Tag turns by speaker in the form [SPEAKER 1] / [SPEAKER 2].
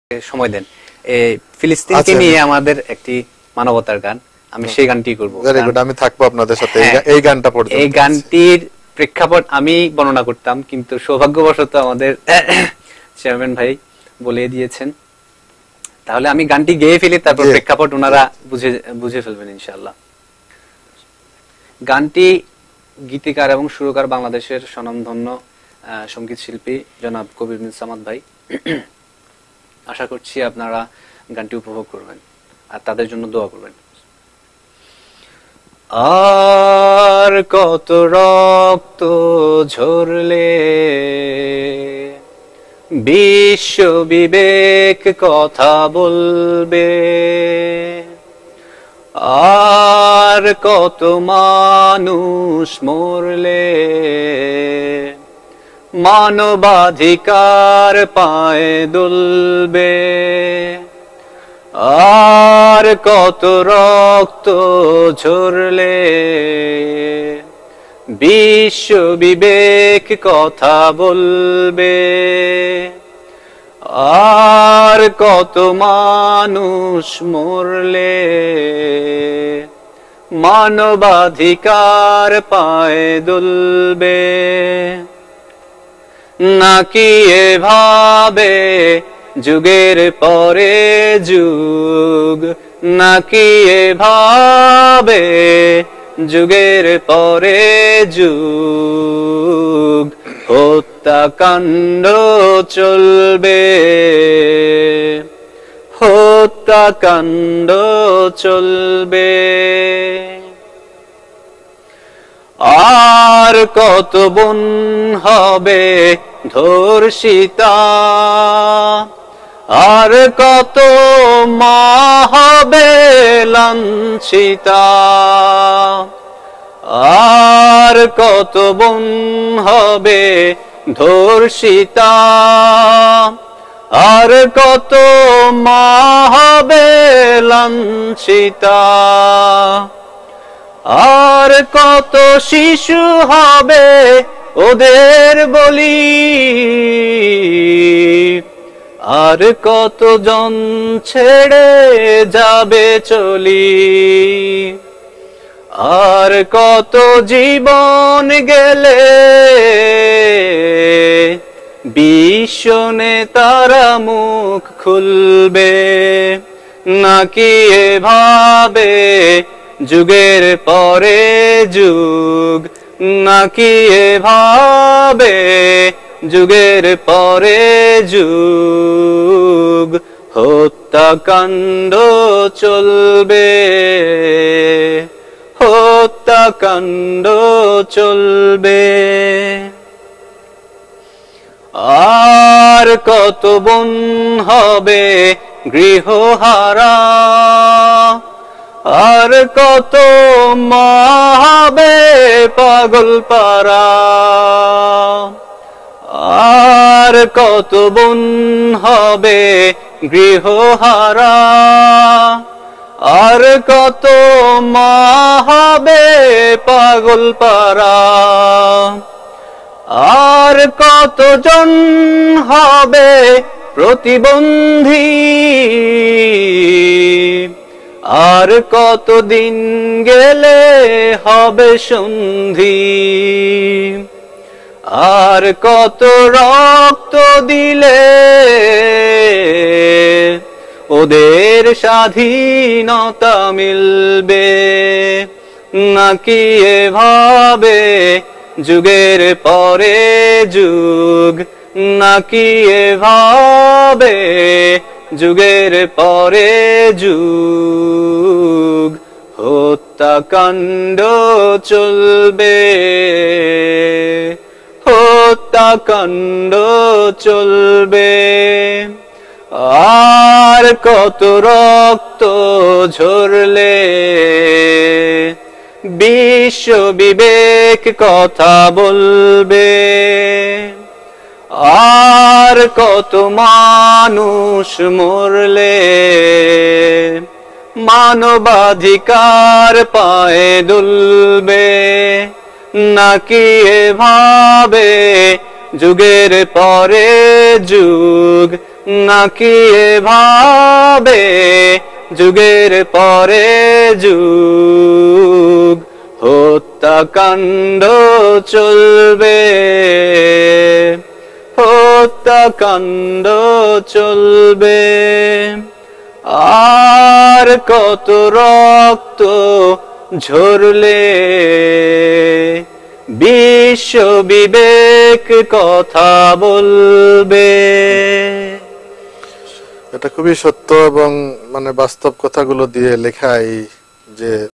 [SPEAKER 1] সময় দেন। ফিলিস্তিনকে নিয়ে আমাদের একটি মানবতার গান, আমি সেই গানটি করব।
[SPEAKER 2] ভেরি গুড, আমি থাকবো আপনাদের সাথে এই গানটা পর্যন্ত।
[SPEAKER 1] এই গানটির প্রেক্ষাপট আমি বর্ণনা করতাম, কিন্তু সৌভাগ্যবশত আমাদের চেয়ারম্যান ভাই বলে দিয়েছেন, তাহলে আমি গানটি গেয়ে ফেলি, তারপর প্রেক্ষাপট ওনারা বুঝে ফেলবেন ইনশাআল্লাহ। গানটি গীতিকার এবং সুরকার বাংলাদেশের স্বনামধন্য সঙ্গীত শিল্পী জনাব কবির বিন সামাদ ভাই। আশা করছি আপনারা গানটি উপভোগ করবেন আর তাদের জন্য দোয়া করবেন। আর কত রক্ত ঝরলে বিশ্ব বিবেক কথা বলবে, আর কত মানুষ মরলে মানবাধিকার পায়ে দুলবে, আর কত রক্ত ঝরলে বিশ্ব বিবেক কথা বলবে, আর কত মানুষ মরলে মানবাধিকার পায়ে দুলবে। নাকি এভাবে যুগের পরে যুগ, নাকি এভাবে যুগের পরে যুগ হত্যাকাণ্ড চলবে, হত্যাকাণ্ড চলবে। আর কত বোন হবে ধর্ষিতা, আর কত মা হবে লাঞ্ছিতা, আর কত বোন হবে ধর্ষিতা, আর কত মা হবে লাঞ্ছিতা, আর কত শিশু হবে ওদের বলি, আর কত জন ছেড়ে যাবে চলি, আর কত জীবন গেলে বিশ্ব নেতারা মুখ খুলবে। নাকি এভাবে যুগের পরে যুগ, নাকি এভাবে যুগের পরে যুগ হত্যাকাণ্ড চলবে, হত্যাকাণ্ড চলবে। আর কত বোন হবে গৃহহারা, আর কত মা হবে পাগল পারা, আর কত বোন হবে গৃহহারা, আর কত মা হবে পাগল পারা, আর কত জন হবে প্রতিবন্ধী, আর কত দিন গেলে হবে সন্ধি, আর কত রক্ত দিলে ওদের স্বাধীনতা মিলবে। নাকি এভাবে যুগের পরে যুগ, নাকি এভাবে যুগের পরে যুগ হত্যাকাণ্ড চলবে, হত্যাকাণ্ড চলবে। আর কত রক্ত ঝরলে বিশ্ব বিবেক কথা বলবে, আর কত মানুষ মরলে মানবাধিকার পায়ে দুলবে। নাকি এভাবে যুগের পরে যুগ নাকি এভাবে যুগের পরে যুগ হত্যাকাণ্ড চলবে, হত্যাকাণ্ড চলবে। আর কত রক্ত ঝরলে বিশ্ব বিবেক কথা বলবে।
[SPEAKER 2] এটা খুবই সত্য এবং মানে বাস্তব কথাগুলো দিয়ে লেখা এই যে